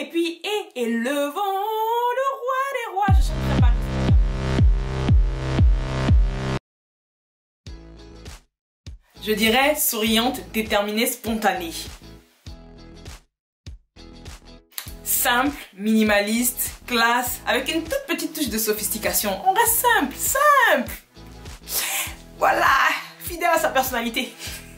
Et puis, élevons le roi des rois. Je chanterai pas. Je dirais souriante, déterminée, spontanée. Simple, minimaliste, classe, avec une toute petite touche de sophistication. On reste simple, simple. Voilà, fidèle à sa personnalité.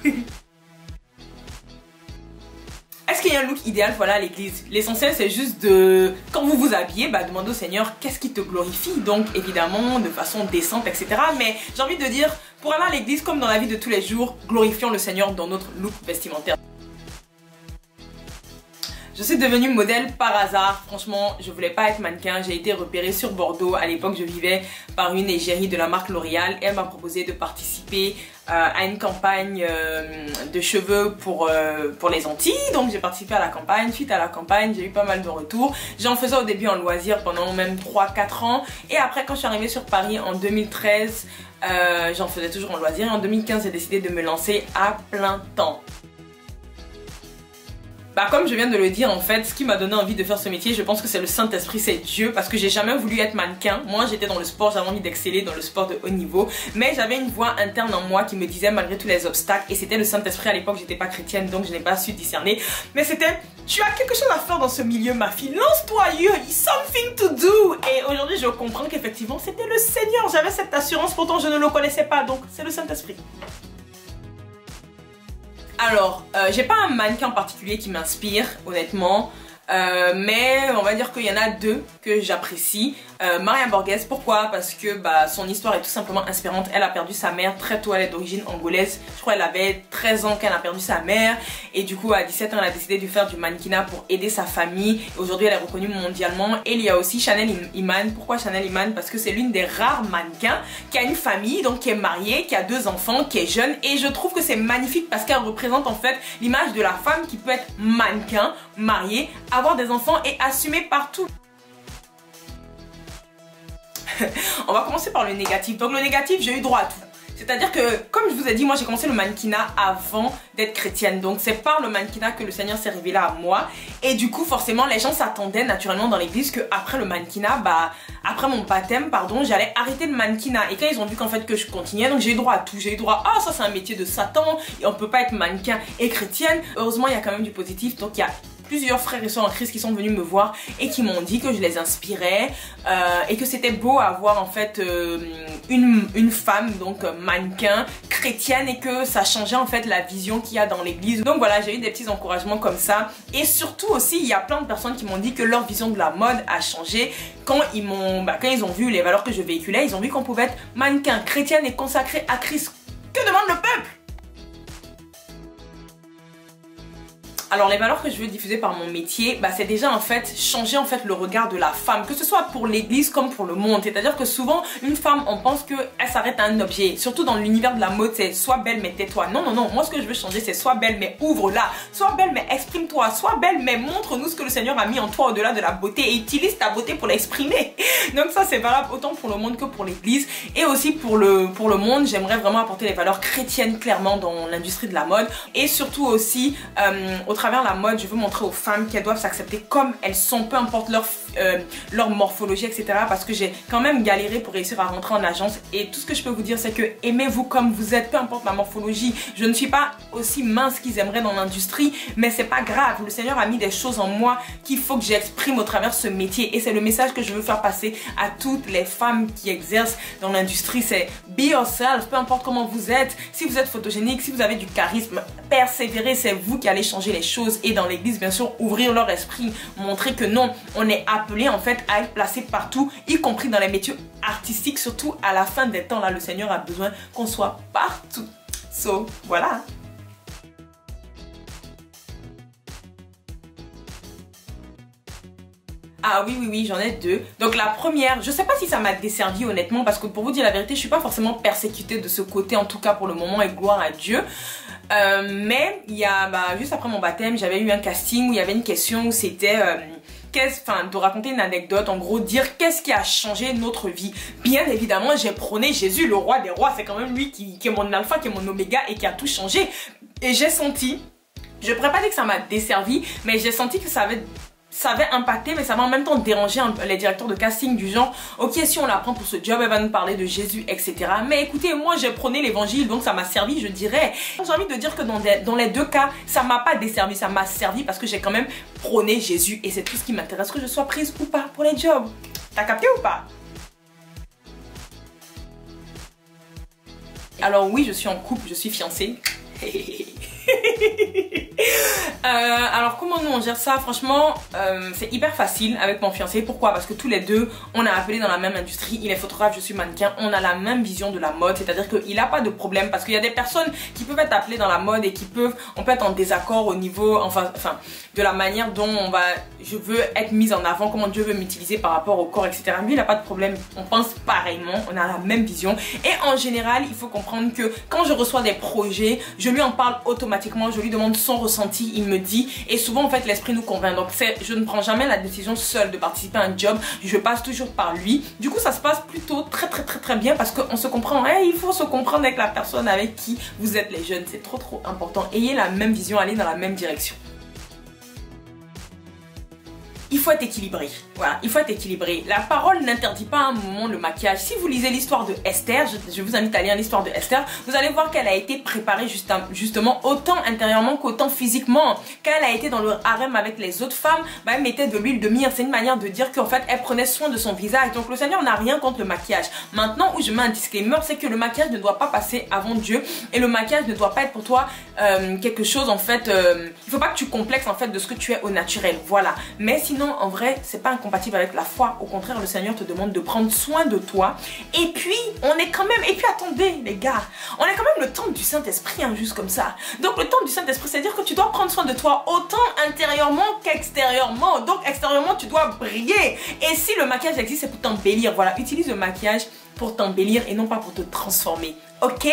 Est-ce qu'il y a un look idéal, voilà, à l'église? L'essentiel, c'est juste de... Quand vous vous habillez, bah, demandez au Seigneur qu'est-ce qui te glorifie. Donc, évidemment, de façon décente, etc. Mais j'ai envie de dire, pour aller à l'église, comme dans la vie de tous les jours, glorifions le Seigneur dans notre look vestimentaire. Je suis devenue modèle par hasard. Franchement, je voulais pas être mannequin. J'ai été repérée sur Bordeaux. À l'époque, je vivais par une égérie de la marque L'Oréal. Et elle m'a proposé de participer à une campagne de cheveux pour les Antilles. Donc, j'ai participé à la campagne. Suite à la campagne, j'ai eu pas mal de retours. J'en faisais au début en loisir pendant même 3-4 ans. Et après, quand je suis arrivée sur Paris en 2013, j'en faisais toujours en loisir. Et en 2015, j'ai décidé de me lancer à plein temps. Bah, comme je viens de le dire, en fait, ce qui m'a donné envie de faire ce métier, je pense que c'est le Saint-Esprit, c'est Dieu, parce que j'ai jamais voulu être mannequin. Moi, j'étais dans le sport, j'avais envie d'exceller dans le sport de haut niveau, mais j'avais une voix interne en moi qui me disait malgré tous les obstacles, et c'était le Saint-Esprit. À l'époque, j'étais pas chrétienne, donc je n'ai pas su discerner, mais c'était, tu as quelque chose à faire dans ce milieu, ma fille, lance-toi, you something to do. Et aujourd'hui, je comprends qu'effectivement, c'était le Seigneur. J'avais cette assurance, pourtant je ne le connaissais pas, donc c'est le Saint-Esprit. Alors, j'ai pas un mannequin en particulier qui m'inspire, honnêtement, mais on va dire qu'il y en a deux que j'apprécie. Maria Borges, pourquoi? Parce que bah, son histoire est tout simplement inspirante. Elle a perdu sa mère très tôt, elle est d'origine angolaise. Je crois qu'elle avait 13 ans quand elle a perdu sa mère. Et du coup, à 17 ans, elle a décidé de faire du mannequinat pour aider sa famille. Aujourd'hui, elle est reconnue mondialement. Et il y a aussi Chanel Iman. Pourquoi Chanel Iman? Parce que c'est l'une des rares mannequins qui a une famille, donc qui est mariée, qui a 2 enfants, qui est jeune. Et je trouve que c'est magnifique parce qu'elle représente en fait l'image de la femme qui peut être mannequin, mariée, avoir des enfants et assumer partout. On va commencer par le négatif. Donc le négatif, j'ai eu droit à tout. C'est-à-dire que, comme je vous ai dit, moi j'ai commencé le mannequinat avant d'être chrétienne. Donc c'est par le mannequinat que le Seigneur s'est révélé à moi. Et du coup, forcément, les gens s'attendaient naturellement dans l'église qu'après le mannequinat, bah, après mon baptême, pardon, j'allais arrêter le mannequinat. Et quand ils ont vu qu'en fait que je continuais, donc j'ai eu droit à tout. J'ai eu droit, ah ça c'est un métier de Satan, et on peut pas être mannequin et chrétienne. Heureusement, il y a quand même du positif, donc il y a plusieurs frères et sœurs en Christ qui sont venus me voir et qui m'ont dit que je les inspirais et que c'était beau à voir en fait une femme donc mannequin chrétienne et que ça changeait en fait la vision qu'il y a dans l'église. Donc voilà, j'ai eu des petits encouragements comme ça et surtout aussi il y a plein de personnes qui m'ont dit que leur vision de la mode a changé quand ils ont vu les valeurs que je véhiculais. Ils ont vu qu'on pouvait être mannequin chrétienne et consacré à Christ. Que demande le peuple? Alors les valeurs que je veux diffuser par mon métier, bah, c'est déjà en fait changer en fait le regard de la femme, que ce soit pour l'église comme pour le monde. C'est-à-dire que souvent une femme on pense qu'elle s'arrête à un objet, surtout dans l'univers de la mode c'est sois belle mais tais-toi. Non non non, moi ce que je veux changer c'est sois belle mais ouvre-la, sois belle mais exprime-toi, sois belle mais montre-nous ce que le Seigneur a mis en toi au-delà de la beauté et utilise ta beauté pour l'exprimer. Donc ça c'est valable autant pour le monde que pour l'église et aussi pour le monde. J'aimerais vraiment apporter les valeurs chrétiennes clairement dans l'industrie de la mode et surtout aussi au travers de la mode, je veux montrer aux femmes qu'elles doivent s'accepter comme elles sont, peu importe leur morphologie, etc. Parce que j'ai quand même galéré pour réussir à rentrer en agence et tout ce que je peux vous dire c'est que aimez-vous comme vous êtes, peu importe ma morphologie. Je ne suis pas aussi mince qu'ils aimeraient dans l'industrie, mais c'est pas grave. Le Seigneur a mis des choses en moi qu'il faut que j'exprime au travers de ce métier et c'est le message que je veux faire passer à toutes les femmes qui exercent dans l'industrie. C'est be yourself, peu importe comment vous êtes. Si vous êtes photogénique, si vous avez du charisme, persévérez, c'est vous qui allez changer les choses. Et dans l'église, bien sûr, ouvrir leur esprit, montrer que non, on est appelé en fait à être placé partout, y compris dans les métiers artistiques, surtout à la fin des temps. Là, le Seigneur a besoin qu'on soit partout. So, voilà. Ah oui, oui, oui, j'en ai deux. Donc la première, je sais pas si ça m'a desservi honnêtement, parce que pour vous dire la vérité, je suis pas forcément persécutée de ce côté, en tout cas pour le moment, et gloire à Dieu. Mais il y a, juste après mon baptême, j'avais eu un casting où il y avait une question où c'était de raconter une anecdote, en gros dire qu'est-ce qui a changé notre vie. Bien évidemment, j'ai prôné Jésus, le roi des rois, c'est quand même lui qui est mon alpha, qui est mon oméga et qui a tout changé. Et j'ai senti, je pourrais pas dire que ça m'a desservi, mais j'ai senti que ça ça avait impacté, mais ça va en même temps déranger les directeurs de casting du genre, ok, si on la prend pour ce job, elle va nous parler de Jésus, etc. Mais écoutez, moi j'ai prôné l'évangile, donc ça m'a servi, je dirais. J'ai envie de dire que dans les deux cas, ça m'a pas desservi, ça m'a servi parce que j'ai quand même prôné Jésus et c'est tout ce qui m'intéresse, que je sois prise ou pas pour les jobs. T'as capté ou pas? Alors oui, je suis en couple, je suis fiancée. Alors comment nous on gère ça? Franchement c'est hyper facile avec mon fiancé. Pourquoi? Parce que tous les deux on a appelé dans la même industrie. Il est photographe, je suis mannequin. On a la même vision de la mode, c'est à dire qu'il n'a pas de problème. Parce qu'il y a des personnes qui peuvent être appelées dans la mode et on peut être en désaccord au niveau enfin de la manière dont je veux être mise en avant, comment Dieu veut m'utiliser par rapport au corps, etc. Lui il n'a pas de problème, on pense pareillement, on a la même vision. Et en général il faut comprendre que quand je reçois des projets, je lui en parle automatiquement, je lui demande son ressenti, il me dit, et souvent en fait l'esprit nous convainc. Donc je ne prends jamais la décision seule de participer à un job, je passe toujours par lui. Du coup ça se passe plutôt très bien parce qu'on se comprend. Il faut se comprendre avec la personne avec qui vous êtes les jeunes, c'est trop important. Ayez la même vision, allez dans la même direction. Il faut être équilibré. Voilà, il faut être équilibré. La parole n'interdit pas à un moment le maquillage. Si vous lisez l'histoire de Esther, je vous invite à lire l'histoire de Esther, vous allez voir qu'elle a été préparée justement autant intérieurement qu'autant physiquement. Quand elle a été dans le harem avec les autres femmes, elle mettait de l'huile de myrrhe. C'est une manière de dire qu'en fait elle prenait soin de son visage. Donc le Seigneur n'a rien contre le maquillage. Maintenant où je mets un disclaimer, c'est que le maquillage ne doit pas passer avant Dieu et le maquillage ne doit pas être pour toi quelque chose en fait. Il faut pas que tu complexes en fait de ce que tu es au naturel. Voilà. Mais sinon en vrai c'est pas incompatible avec la foi. Au contraire le Seigneur te demande de prendre soin de toi. Et puis on est quand même, et puis attendez les gars, on est quand même le temple du Saint-Esprit juste comme ça. Donc le temple du Saint-Esprit c'est à dire que tu dois prendre soin de toi autant intérieurement qu'extérieurement. Donc extérieurement tu dois briller. Et si le maquillage existe c'est pour t'embellir. Voilà, utilise le maquillage pour t'embellir et non pas pour te transformer. Ok?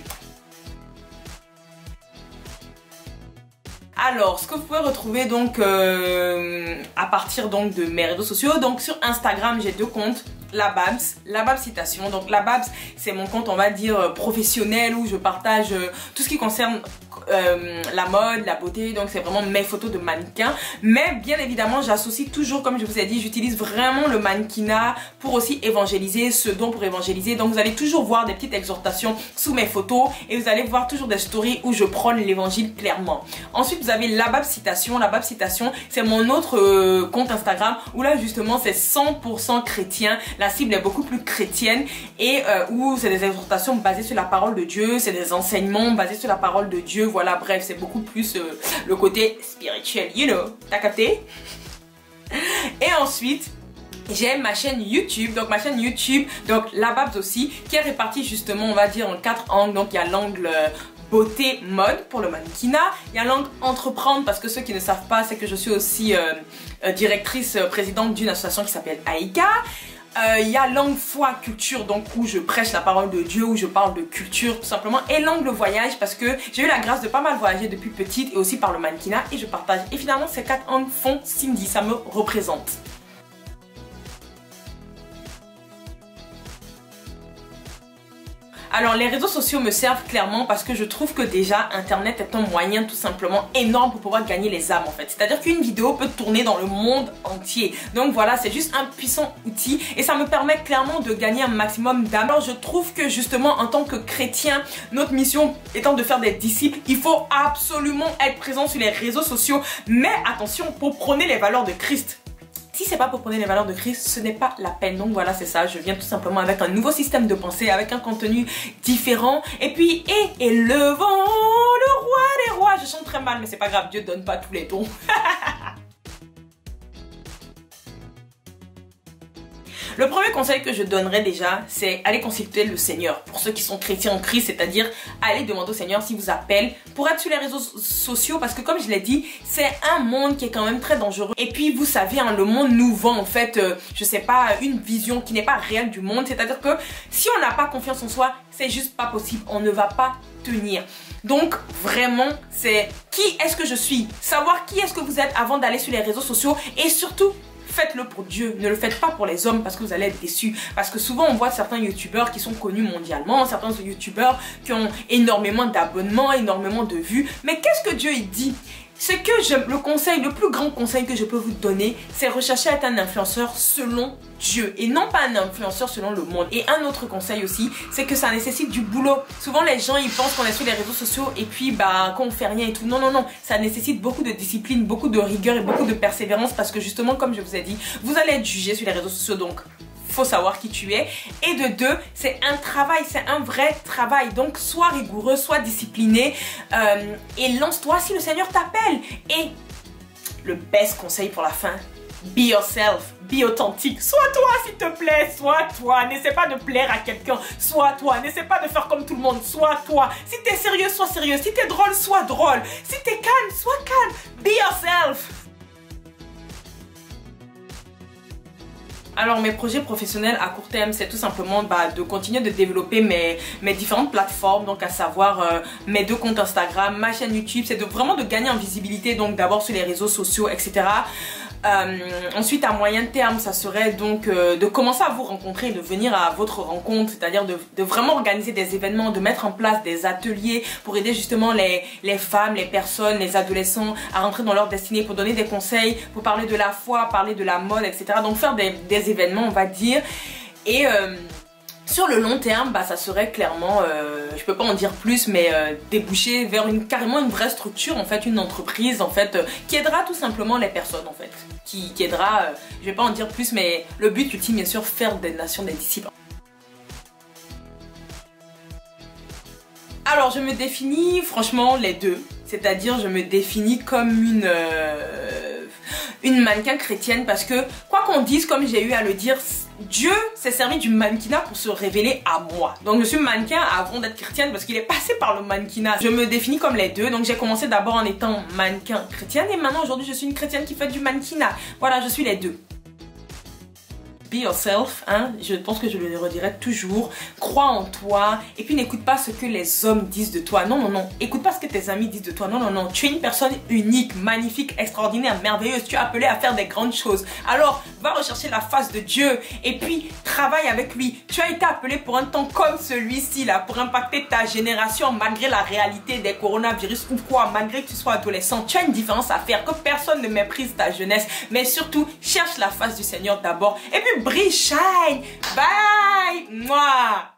Alors, ce que vous pouvez retrouver donc à partir donc de mes réseaux sociaux, donc sur Instagram j'ai deux comptes, La Babs Citation. Donc La Babs c'est mon compte on va dire professionnel où je partage tout ce qui concerne la mode, la beauté, donc c'est vraiment mes photos de mannequin. Mais bien évidemment j'associe toujours, comme je vous ai dit, j'utilise vraiment le mannequinat pour aussi évangéliser, ce don pour évangéliser. Donc vous allez toujours voir des petites exhortations sous mes photos et vous allez voir toujours des stories où je prône l'évangile clairement. Ensuite vous avez La Babs Citation. La Babs Citation c'est mon autre compte Instagram où là justement c'est 100% chrétien. La cible est beaucoup plus chrétienne et où c'est des exhortations basées sur la parole de Dieu, c'est des enseignements basés sur la parole de Dieu. Voilà, bref, c'est beaucoup plus le côté spirituel, you know, t'as capté? Et ensuite, j'ai ma chaîne YouTube, donc ma chaîne YouTube, donc La Babs aussi, qui est répartie justement, on va dire, en 4 angles. Donc il y a l'angle beauté, mode pour le mannequinat, il y a l'angle entreprendre, parce que ceux qui ne savent pas, c'est que je suis aussi directrice, présidente d'une association qui s'appelle Aïka. Il y a l'angle foi culture, donc où je prêche la parole de Dieu, où je parle de culture tout simplement, et l'angle voyage parce que j'ai eu la grâce de pas mal voyager depuis petite et aussi par le mannequinat et je partage. Et finalement ces 4 angles font Cindy, ça me représente. Alors les réseaux sociaux me servent clairement parce que je trouve que déjà internet est un moyen tout simplement énorme pour pouvoir gagner les âmes en fait. C'est à dire qu'une vidéo peut tourner dans le monde entier. Donc voilà, c'est juste un puissant outil et ça me permet clairement de gagner un maximum d'âmes. Alors je trouve que justement en tant que chrétien, notre mission étant de faire des disciples, il faut absolument être présent sur les réseaux sociaux. Mais attention, pour prôner les valeurs de Christ. Si c'est pas pour prôner les valeurs de Christ, ce n'est pas la peine. Donc voilà, c'est ça. Je viens tout simplement avec un nouveau système de pensée, avec un contenu différent. Et puis, élevons le roi des rois. Je chante très mal, mais c'est pas grave. Dieu donne pas tous les dons. Le premier conseil que je donnerais déjà, c'est aller consulter le Seigneur. Pour ceux qui sont chrétiens en Christ, c'est-à-dire aller demander au Seigneur s'il vous appelle pour être sur les réseaux sociaux. Parce que comme je l'ai dit, c'est un monde qui est quand même très dangereux. Et puis vous savez, le monde nous vend en fait, je sais pas, une vision qui n'est pas réelle du monde. C'est-à-dire que si on n'a pas confiance en soi, c'est juste pas possible. On ne va pas tenir. Donc vraiment, c'est qui est-ce que je suis? Savoir qui est-ce que vous êtes avant d'aller sur les réseaux sociaux et surtout, faites-le pour Dieu, ne le faites pas pour les hommes parce que vous allez être déçus. Parce que souvent on voit certains youtubeurs qui sont connus mondialement, certains youtubeurs qui ont énormément d'abonnements, énormément de vues. Mais qu'est-ce que Dieu il dit? le plus grand conseil que je peux vous donner, c'est rechercher à être un influenceur selon Dieu et non pas un influenceur selon le monde. Et un autre conseil aussi, c'est que ça nécessite du boulot. Souvent les gens ils pensent qu'on est sur les réseaux sociaux et puis bah qu'on fait rien et tout. Non, non, non, ça nécessite beaucoup de discipline, beaucoup de rigueur et beaucoup de persévérance parce que justement comme je vous ai dit, vous allez être jugé sur les réseaux sociaux donc faut savoir qui tu es. Et de deux, c'est un travail, c'est un vrai travail. Donc sois rigoureux, sois discipliné et lance-toi si le Seigneur t'appelle. Et le best conseil pour la fin, be yourself, be authentique. Sois toi s'il te plaît, sois toi. N'essaie pas de plaire à quelqu'un, sois toi. N'essaie pas de faire comme tout le monde, sois toi. Si t'es sérieux, sois sérieux. Si t'es drôle, sois drôle. Si t'es calme, sois calme. Be yourself. Alors mes projets professionnels à court terme, c'est tout simplement de continuer de développer mes différentes plateformes, donc à savoir mes 2 comptes Instagram, ma chaîne YouTube, c'est vraiment de gagner en visibilité, donc d'abord sur les réseaux sociaux, etc. Ensuite à moyen terme ça serait donc de commencer à vous rencontrer et de venir à votre rencontre, c'est-à-dire de vraiment organiser des événements, de mettre en place des ateliers pour aider justement les femmes, les personnes, les adolescents à rentrer dans leur destinée, pour donner des conseils, pour parler de la foi, parler de la mode, etc. Donc faire des événements on va dire. Et sur le long terme, ça serait clairement, je peux pas en dire plus, mais déboucher vers carrément une vraie structure, en fait, une entreprise, en fait, qui aidera tout simplement les personnes, en fait, qui aidera, je vais pas en dire plus, mais le but ultime, bien sûr, faire des nations des disciples. Alors, je me définis, franchement, les deux, c'est-à-dire, je me définis comme une mannequin chrétienne parce que, quoi qu'on dise, comme j'ai eu à le dire, Dieu s'est servi du mannequinat pour se révéler à moi. Donc je suis mannequin avant d'être chrétienne parce qu'il est passé par le mannequinat. Je me définis comme les deux. Donc j'ai commencé d'abord en étant mannequin chrétienne et maintenant aujourd'hui je suis une chrétienne qui fait du mannequinat. Voilà, je suis les deux. Be yourself, hein, je pense que je le redirai toujours. Crois en toi et puis n'écoute pas ce que les hommes disent de toi. Non, non, non. Écoute pas ce que tes amis disent de toi. Non, non, non. Tu es une personne unique, magnifique, extraordinaire, merveilleuse. Tu es appelée à faire des grandes choses. Alors, va rechercher la face de Dieu et puis travaille avec lui. Tu as été appelé pour un temps comme celui-ci là, pour impacter ta génération malgré la réalité des coronavirus ou quoi, malgré que tu sois adolescent. Tu as une différence à faire, que personne ne méprise ta jeunesse, mais surtout, cherche la face du Seigneur d'abord et puis brille, shine, bye, moi.